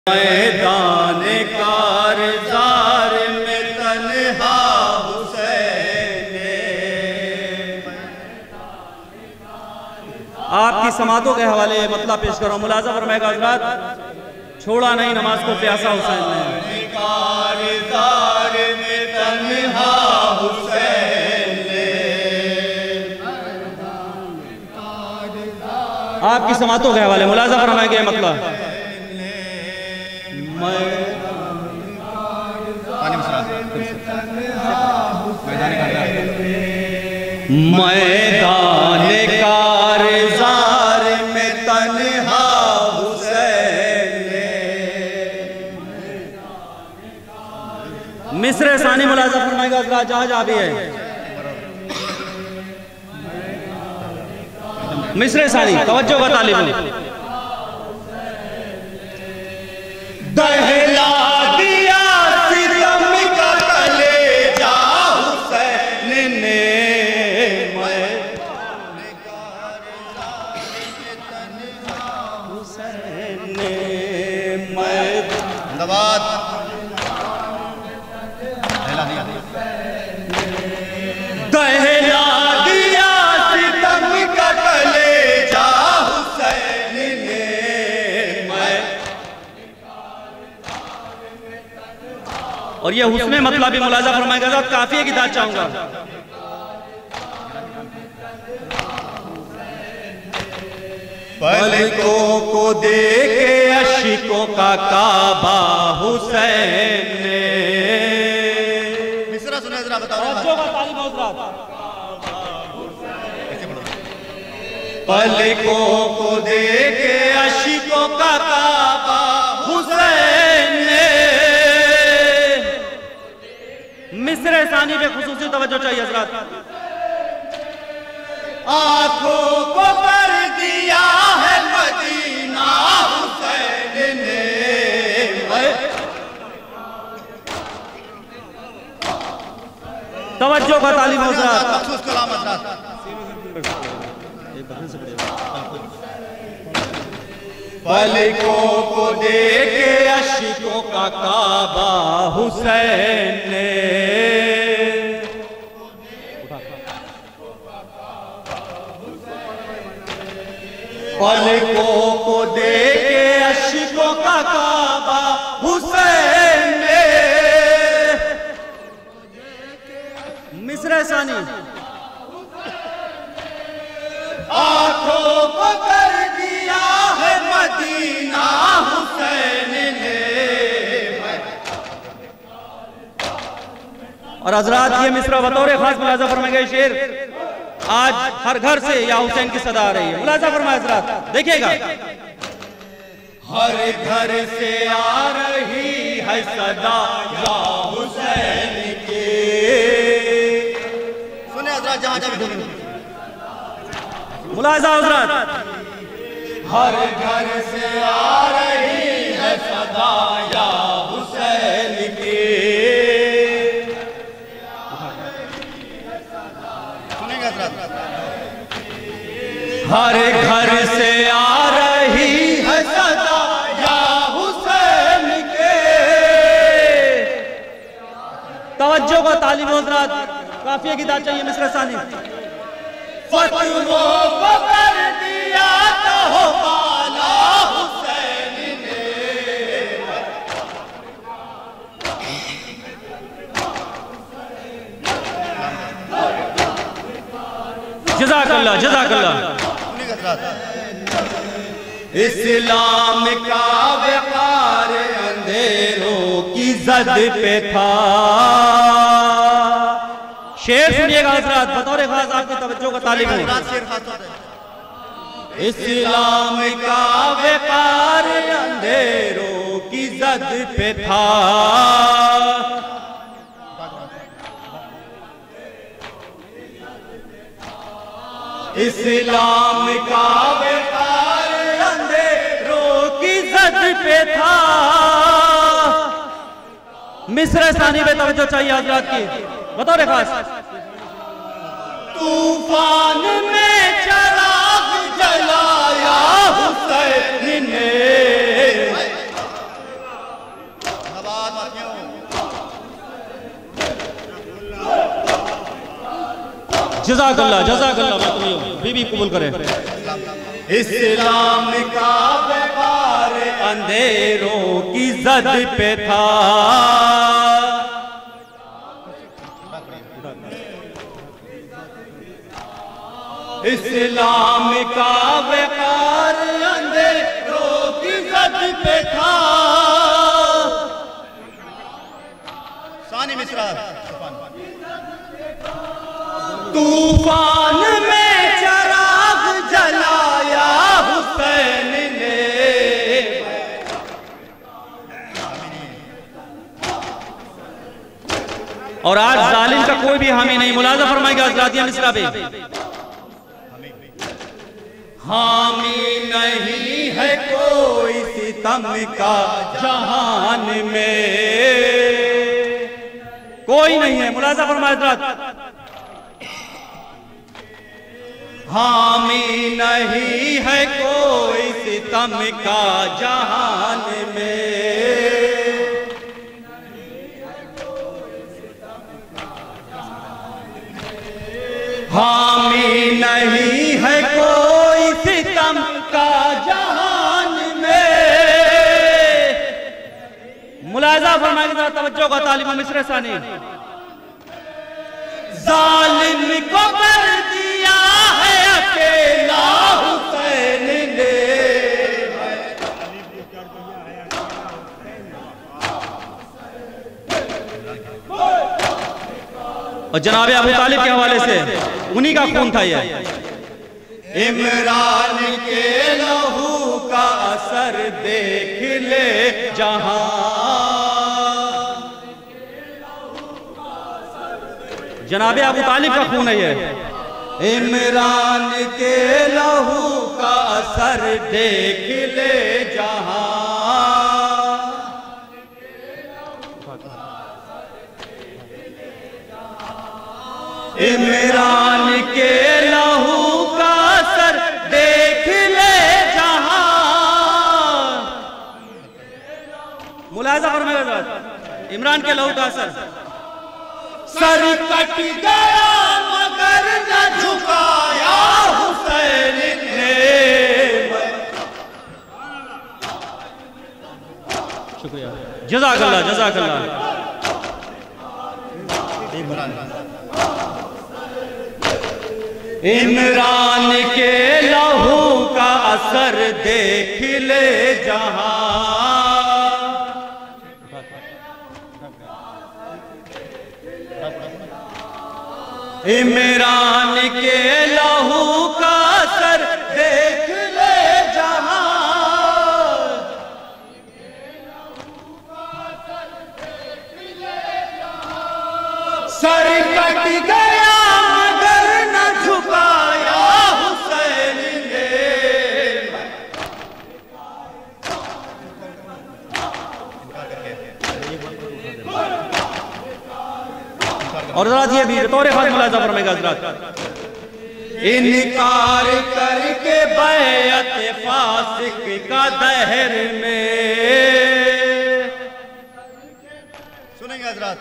मैदान कारज़ार में तन्हा हुसैन। आपकी समातों के हवाले मतलब पेश करो। मुलाज़ा फरमाएगा हज़रात, छोड़ा नहीं नमाज को प्यासा हुसैन ने। कारज़ार में तन्हा हुसैन ने। आपकी समातों के हवाले मुलाज़ा फरमाएंगे मतलब मैदान कारज़ार में तन्हा हुसैन। मिस्र सानी मुलाज़ा फरमाएगा हज़रात, जहाँ जहाँ भी है मिस्र सानी तवज्जो का तालिब है। दहला दिया सितम का कलेजा हुसैन ने। हुसैन ने जिंदाबाद। दहला दिया सितम का कलेजा हुसैन ने। और ये हुस्ने मतलब भी मुलाज़ा फरमाएगा तो काफिये की दाद चाहूंगा। पलकों को देखे अशिकों का काबा हुसैन ने। मिसरा सुना जरा बताओ। पलकों को देखे अशिकों का काबा हुसैन ने। मिस्र सानी पे खुसूसी तवज्जो चाहिए हज़रात। आंखों को कर दिया है मदीना हुसैन ने। तवज्जो का तालीम हज़रात। मखसूस कलाम हज़रात। पलकों को देखे अशिकों का काबा हुसैन ने। पलकों को देखे अशिकों का काबा हुसैन ने। मिस्र सानी आंखों को कर दिया है मदीना हुसैन ने। और हजरात ये मिस्रा बतौर खास मुलाज़ा फरमाएंगे शेर आज हर घर से या हुसैन की सदा आ रही है। मुलाज़ा फरमाए हजरात, देखिएगा। हर घर से आ रही है सदा या हुसैन के। सुने हज़रात, जहाँ जहाँ मुलाज़ा हज़रात, हर घर से आ रही है सदा या हुसैन की। सुनेंगे हज़रात। हर घर से आ रही है सदा या हुसैन के। तवज्जो का तालीम हज़रात, काफिये की दाद चाहिए मिस्र सानी। फतवों को कर दिया तो हो पाला हुसैन ने। जज़ाकल्लाह जज़ाकल्लाह। इस्लाम का व्यापार अंधेरों की जद पे था। शेर सुनिएगा हज़रात, बतौर खास आपकी तवज्जो का तालिब है। इस्लाम का व्यापार अंधेरों की जद पे था। इस्लाम का व्यापार अंधेरों की जद पे था। मिस्र सानी पे तवज्जो चाहिए हज़रात की, बतौर खास। तूफान में चराग जलाया हुसैन ने। जज़ाकल्लाह जज़ाकल्लाह, मैं तुम्हें बीबी कबूल करे। इस्लाम का व्यापार अंधेरों की जद पे था, इस्लाम का व्यापार अंधेरों की जद पे था। सानी मिश्रा तूफान में चराग जलाया हुसैन ने, और आज जालिम का कोई भी हामी नहीं। मुलाजा फरमाएगा हज़रातिया मिसरा पे, हामी नहीं है कोई सितम का जहान में, कोई नहीं है। मुलाजा फरमाए हज़रात, हामी नहीं है कोई सितम का जहान में, हामी नहीं है कोई सितम का जहान में। मुलाजा फरमाएगा तवज्जो का तालिब मिस्र सानी। जालिम को कर दिया है अकेला हुसैन ने, और जनाबे अबू तालिब के हवाले से उन्हीं का खून था यह। इमरान के लहू का असर देख ले जहां, जनाबे अबू तालिब का खून है ये। इमरान के लहू का असर देख ले जहां, इमरान के लहू का असर देख ले जहां। मुलाजा फरमाएगा इमरान के लहू का असर, सर कट गया मगर न झुकाया हुसैन ने, शुक्रिया जज़ाकल्लाह जज़ाकल्लाह। इमरान के लहू का असर देख ले जहां, इमरान के लहू का असर देख ले जहां, सर कट गया मगर न झुकाया हुसैन ने, और हज़रात ये भी बतौर खास मुलाजा फरमाएगा हज़रात, इनकार करके बैअत फासिक का दहर में, सुनेंगे हजरात।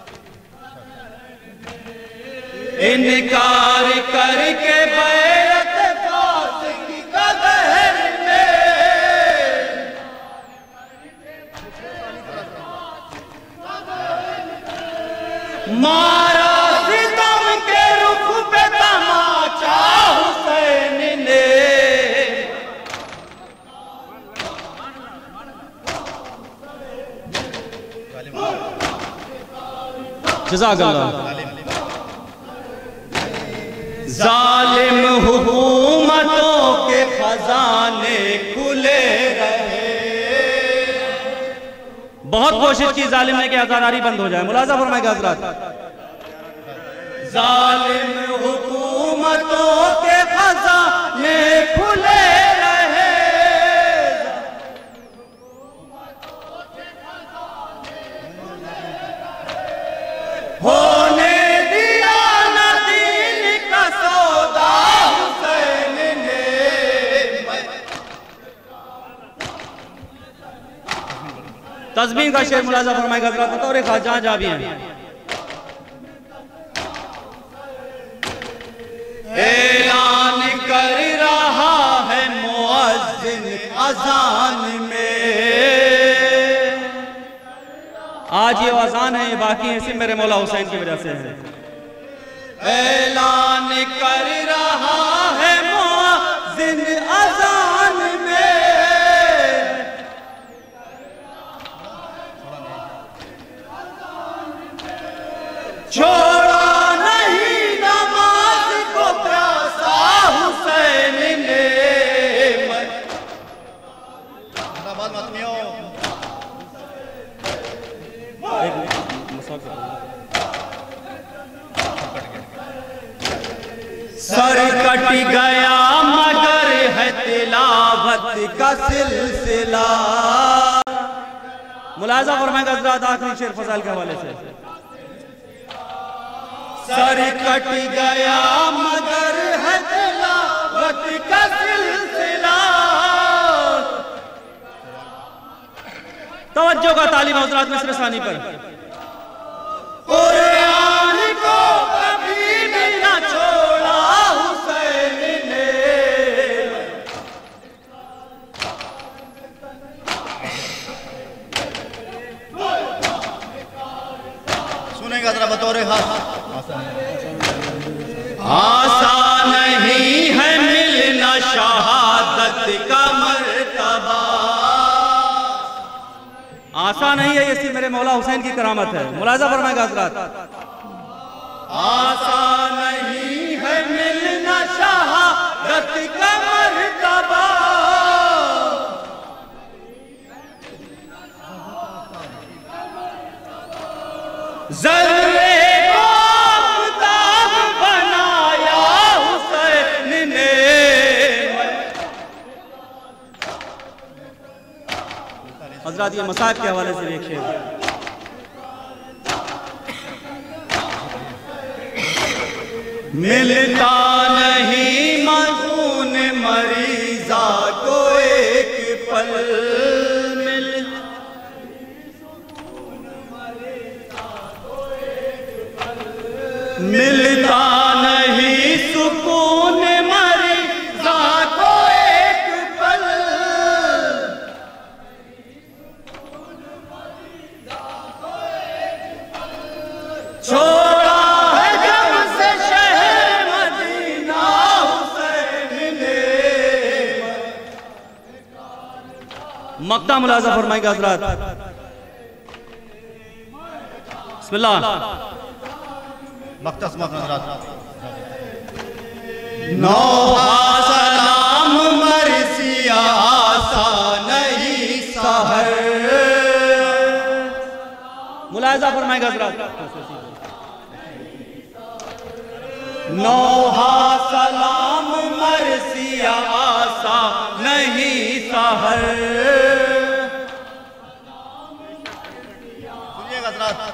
इनकार करके बैअत फासिक का दहर में, मारा सितम के रुख पे तमाचा हुसैन ने, जज़ाकल्लाह। जालिम हुकूमतों के खजाने खुले रहे, बहुत कोशिश की जालिम ने कि आज़ादारी बंद हो जाए। मुलाजा फरमाएगा हज़रात, जालिम हुकूमतों के खजाने खुले रहे, होने दिया न दीन का सौदा हुसैन ने, तज़मीन का शेर मुलाजा फरमाएगा हज़रात बतौर खास जहां जहां भी हैं। ऐलान कर रहा है मुअज्जिन अजान में। आज ये अजान है, ये बाकी है सिर्फ मेरे मौला हुसैन की वजह से है। ऐलान कर रहा है मुअज्जिन अजान में, छोड़ा नहीं नमाज को प्यासा हुसैन ने। सर कट गया मगर है तिलावत का सिलसिला। मुलाजा फरमाएगा हज़रात आखिरी शेर फज़ाइल के हवाले से। सर कट गया मगर है तिलावत का सिलसिला। तवज्जो का तालीम हज़रात मिस्र सानी पर। कुरान को कभी भी ना छोड़ा हुसैन ने। सुनेगा जरा बतौर खास। आसान नहीं है मिलना शहादत का मर्तबा। आसान नहीं है, ये सिर्फ मेरे मौला हुसैन की करामत है। मुलाजा फरमाएगा हज़रात। आसान नहीं है मिलना शहादत का मर्तबा। ज़र्रे को आफ़ताब बनाया हुसैन ने। हज़रात ये मसाक के हवाले से एक शेर। मिलता नहीं मजून मरीजा को एक पल, मिलता नहीं सुकून मरीजा को एक पल। छोड़ा है जब से शहर मदीना हुसैन ने। मक्ता मुलाजा फरमाएगा हज़रात। बिस्मिल्लाह। मख्तस हज़रात। नौहा सलाम मरसिया आसा नहीं सहर। मुलाजा फरमाएगा हज़रात। नौहा सलाम मरसिया आसा नहीं सहर। सुनिएगा हज़रात।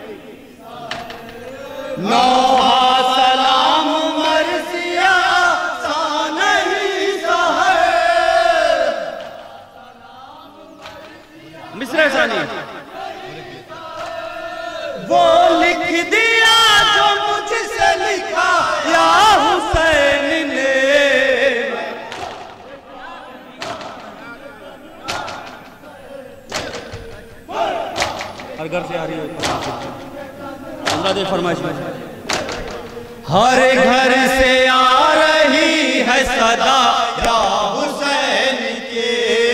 नौहा सलाम मरसिया आसा नहीं सहर। मिस्र सानी। वो लिख दिया जो मुझसे लिखा या हुसैन ने। हर घर से आ रही है फरमाइश में। हर घर से आ रही है सदा या हुसैन के।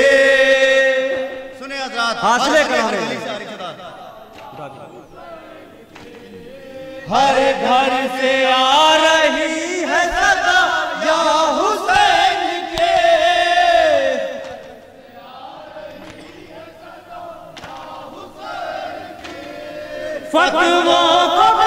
सुने हज़रात। हासिले करा रहे हैं। हर घर से आ रही है सदा या हुसैन के। फतवा को